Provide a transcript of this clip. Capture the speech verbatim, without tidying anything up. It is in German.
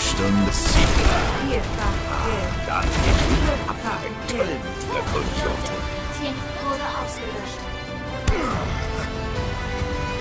Stunde Siegler. Vierfach Kill. Da geht wieder ab Fünffach ein Kill. tollmütiger Coyote. Team wurde ausgelöscht.